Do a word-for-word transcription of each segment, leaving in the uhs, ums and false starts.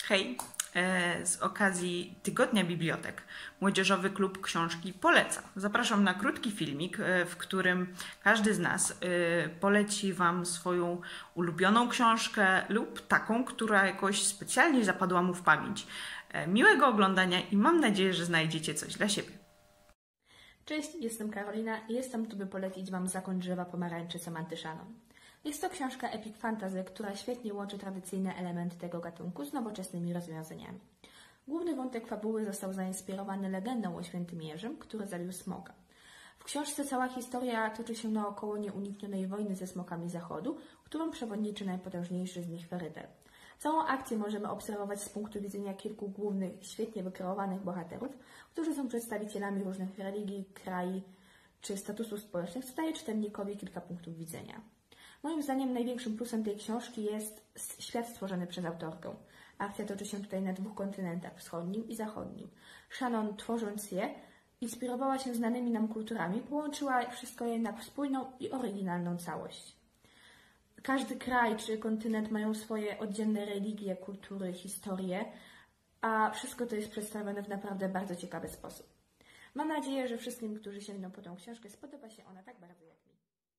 Hej, z okazji Tygodnia Bibliotek Młodzieżowy Klub Książki poleca. Zapraszam na krótki filmik, w którym każdy z nas poleci Wam swoją ulubioną książkę lub taką, która jakoś specjalnie zapadła mu w pamięć. Miłego oglądania i mam nadzieję, że znajdziecie coś dla siebie. Cześć, jestem Karolina i jestem tu, by polecić Wam Zakon drzewa pomarańczy Samanthy Shannon. Jest to książka epic fantasy, która świetnie łączy tradycyjne elementy tego gatunku z nowoczesnymi rozwiązaniami. Główny wątek fabuły został zainspirowany legendą o świętym Jerzym, który zabił smoka. W książce cała historia toczy się naokoło nieuniknionej wojny ze smokami Zachodu, którą przewodniczy najpotężniejszy z nich Ferytel. Całą akcję możemy obserwować z punktu widzenia kilku głównych, świetnie wykreowanych bohaterów, którzy są przedstawicielami różnych religii, krajów czy statusów społecznych, co daje czytelnikowi kilka punktów widzenia. Moim zdaniem największym plusem tej książki jest świat stworzony przez autorkę. Akcja toczy się tutaj na dwóch kontynentach, wschodnim i zachodnim. Shannon, tworząc je, inspirowała się znanymi nam kulturami, połączyła wszystko jednak w spójną i oryginalną całość. Każdy kraj czy kontynent mają swoje oddzielne religie, kultury, historie, a wszystko to jest przedstawione w naprawdę bardzo ciekawy sposób. Mam nadzieję, że wszystkim, którzy sięgną po tę książkę, spodoba się ona tak bardzo jak mi.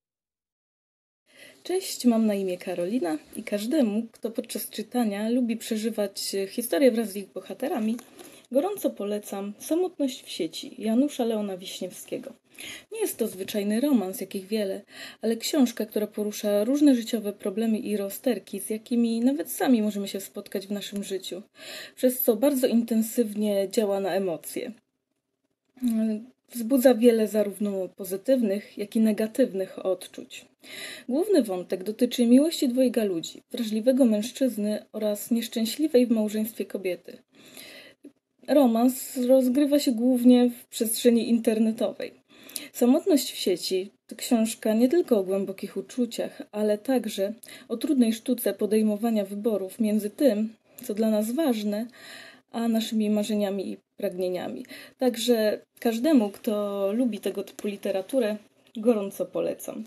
Cześć, mam na imię Karolina i każdemu, kto podczas czytania lubi przeżywać historię wraz z ich bohaterami, gorąco polecam Samotność w sieci Janusza Leona Wiśniewskiego. Nie jest to zwyczajny romans, jakich wiele, ale książka, która porusza różne życiowe problemy i rozterki, z jakimi nawet sami możemy się spotkać w naszym życiu, przez co bardzo intensywnie działa na emocje. Wzbudza wiele zarówno pozytywnych, jak i negatywnych odczuć. Główny wątek dotyczy miłości dwojga ludzi, wrażliwego mężczyzny oraz nieszczęśliwej w małżeństwie kobiety. Romans rozgrywa się głównie w przestrzeni internetowej. Samotność w sieci to książka nie tylko o głębokich uczuciach, ale także o trudnej sztuce podejmowania wyborów między tym, co dla nas ważne, a naszymi marzeniami i pragnieniami. Także każdemu, kto lubi tego typu literaturę, gorąco polecam.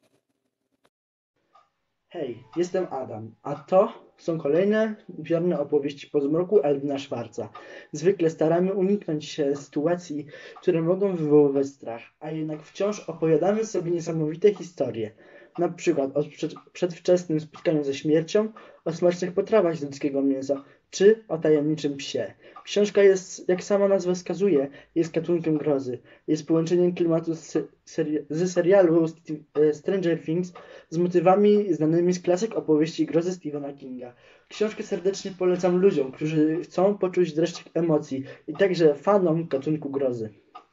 Hej, jestem Adam, a to są kolejne wierne opowieści po zmroku Elwina Schwarza. Zwykle staramy uniknąć sytuacji, które mogą wywoływać strach, a jednak wciąż opowiadamy sobie niesamowite historie. Na przykład o przedwczesnym spotkaniu ze śmiercią, o smacznych potrawach z ludzkiego mięsa, czy o tajemniczym psie. Książka jest, jak sama nazwa wskazuje, jest gatunkiem grozy. Jest połączeniem klimatu z, seri z serialu Stranger Things z motywami znanymi z klasyk opowieści grozy Stephena Kinga. Książkę serdecznie polecam ludziom, którzy chcą poczuć dreszczyk emocji i także fanom gatunku grozy.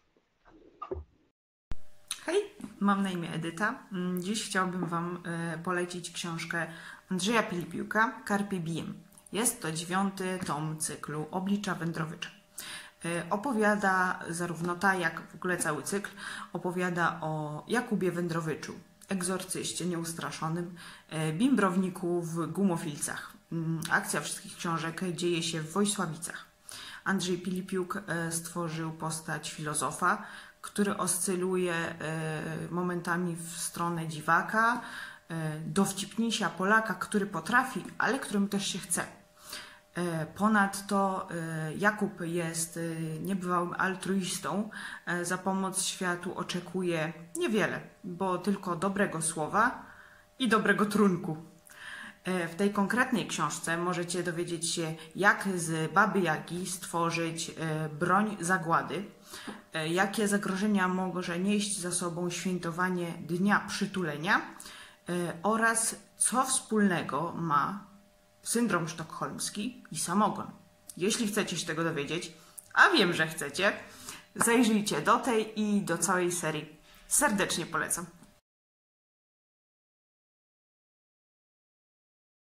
Hej, mam na imię Edyta. Dziś chciałbym Wam polecić książkę Andrzeja Pilipiuka Carpe Diem. Jest to dziewiąty tom cyklu Oblicza Wędrowycza. Opowiada, zarówno ta jak w ogóle cały cykl, opowiada o Jakubie Wędrowyczu, egzorcyście nieustraszonym, bimbrowniku w Gumofilcach. Akcja wszystkich książek dzieje się w Wojsławicach. Andrzej Pilipiuk stworzył postać filozofa, który oscyluje momentami w stronę dziwaka, dowcipnisia Polaka, który potrafi, ale którym też się chce. Ponadto Jakub jest niebywałym altruistą, za pomoc światu oczekuje niewiele, bo tylko dobrego słowa i dobrego trunku. W tej konkretnej książce możecie dowiedzieć się, jak z Baby Jagi stworzyć broń zagłady, jakie zagrożenia może nieść za sobą świętowanie Dnia Przytulenia oraz co wspólnego ma syndrom sztokholmski i samogon. Jeśli chcecie się tego dowiedzieć, a wiem, że chcecie, zajrzyjcie do tej i do całej serii. Serdecznie polecam.